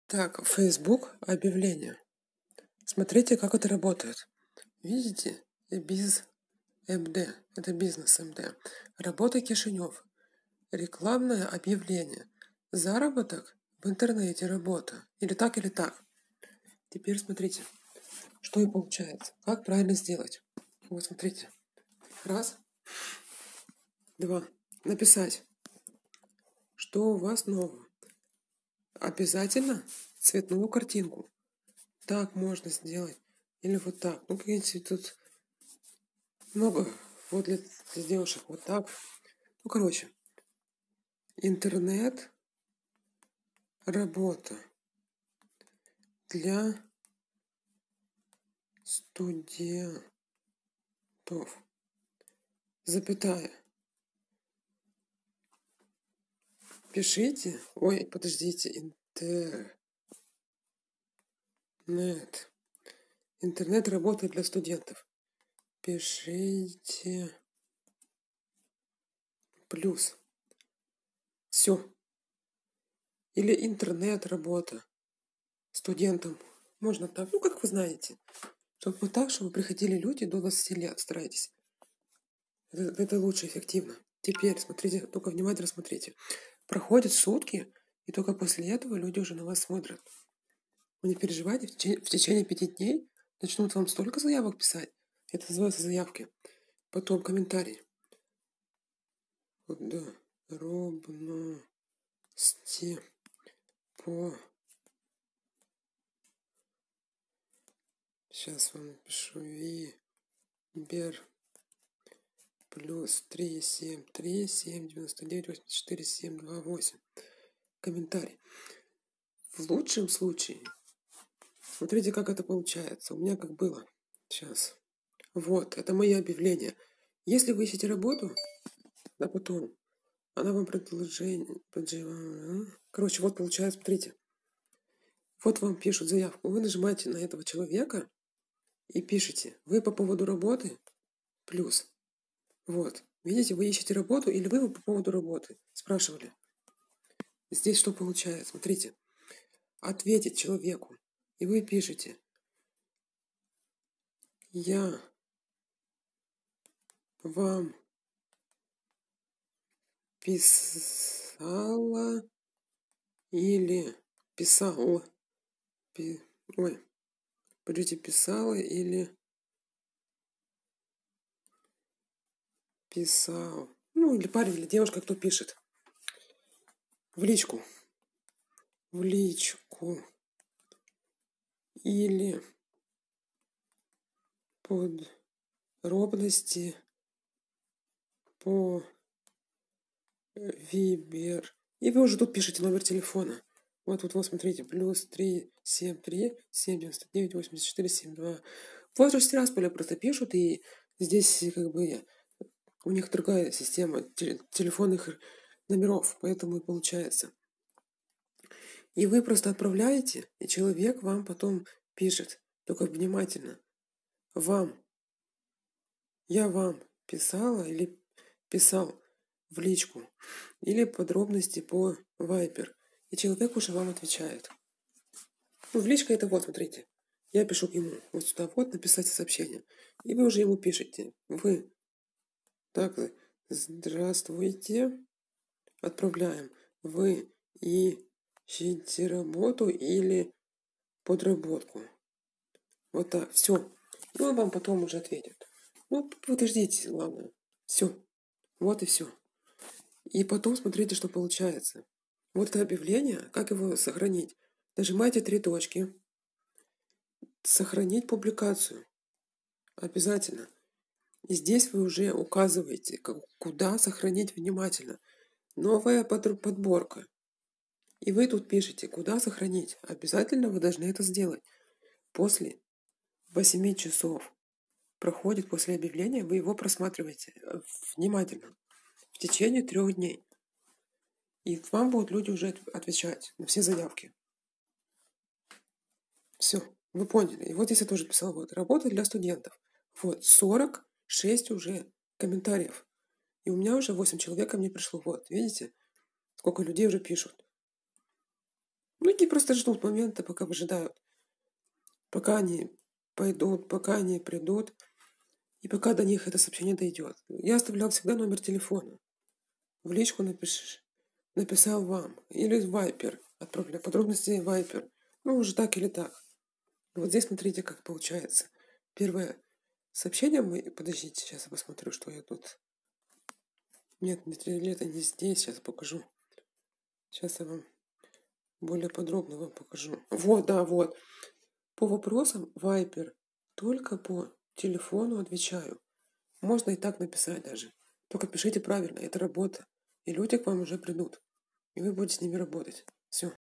Так, Facebook объявление. Смотрите, как это работает. Видите? Biz МД. Это бизнес МД. Работа Кишинев. Рекламное объявление. Заработок в интернете работа. Или так, или так. Теперь смотрите, что и получается. Как правильно сделать. Вот смотрите. Раз. Два. Написать, что у вас нового. Обязательно цветную картинку. Так можно сделать. Или вот так. Ну, какие-нибудь тут много. Вот для девушек вот так. Ну, короче. Интернет. Работа. Для студентов. Запятая. Пишите. Ой, подождите. Интернет. Интернет работает для студентов. Пишите. Плюс. Все. Или интернет-работа студентам. Можно так. Ну, как вы знаете. Чтобы вот так, чтобы приходили люди до 20 лет. Старайтесь. Это лучше, эффективно. Теперь, смотрите, только внимательно смотрите. Проходят сутки, и только после этого люди уже на вас смотрят. Вы не переживайте, в течение 5 дней начнут вам столько заявок писать. Это называется заявки. Потом комментарии. Подробности по... Сейчас вам напишу. Вибер плюс 373 799 84 728. Комментарий. В лучшем случае, смотрите, как это получается. У меня как было. Сейчас. Вот, это мое объявление. Если вы ищете работу, а потом она вам предложение... Короче, вот получается, смотрите. Вот вам пишут заявку. Вы нажимаете на этого человека и пишете. Вы по поводу работы плюс. Вот. Видите, вы ищете работу или вы по поводу работы? Спрашивали. Здесь что получается? Смотрите. Ответить человеку. И вы пишете. Я вам писала или писал. Писала или писал. Ну, или парень, или девушка, кто пишет. В личку. Или подробности по Вибер. И вы уже тут пишете номер телефона. Вот, смотрите, плюс 373 799 84 72. Вот уже Тирасполя просто пишут, и здесь как бы у них другая система телефонных номеров, поэтому и получается. И вы просто отправляете, и человек вам потом пишет. Только внимательно. Я вам писала или писал в личку. Или подробности по Viber. И человек уже вам отвечает. Ну, в личка это вот, смотрите. Я пишу к ему вот сюда вот, написать сообщение. И вы уже ему пишете. Вы. Так, здравствуйте. Отправляем. Вы ищете работу или подработку. Вот так, все. И он вам потом уже ответит. Ну, подождите, главное. Все. Вот и все. И потом смотрите, что получается. Вот это объявление, как его сохранить. Нажимайте 3 точки. Сохранить публикацию. Обязательно. И здесь вы уже указываете, куда сохранить внимательно. Новая подборка. И вы тут пишете, куда сохранить. Обязательно вы должны это сделать. После 8 часов проходит после объявления, вы его просматриваете внимательно. В течение 3 дней. И вам будут люди уже отвечать на все заявки. Все, вы поняли. И вот здесь я тоже писала, вот, работа для студентов. Вот, 46 уже комментариев. И у меня уже 8 человек ко мне пришло. Вот, видите, сколько людей уже пишут. Многие просто ждут момента, пока выжидают, пока они пойдут, пока они придут, и пока до них это сообщение дойдет. Я оставлял всегда номер телефона. В личку напишешь. Написал вам. Или в Вайпер. Отправляю подробности в Вайпер. Ну, уже так или так. Вот здесь смотрите, как получается. Первое сообщение мы... Подождите, сейчас я посмотрю, что я тут... Нет, это не здесь. Сейчас покажу. Сейчас я вам более подробно вам покажу. Вот, да, вот. По вопросам Вайпер. Только по телефону отвечаю. Можно и так написать даже. Только пишите правильно. Это работа. И люди к вам уже придут. И вы будете с ними работать. Все.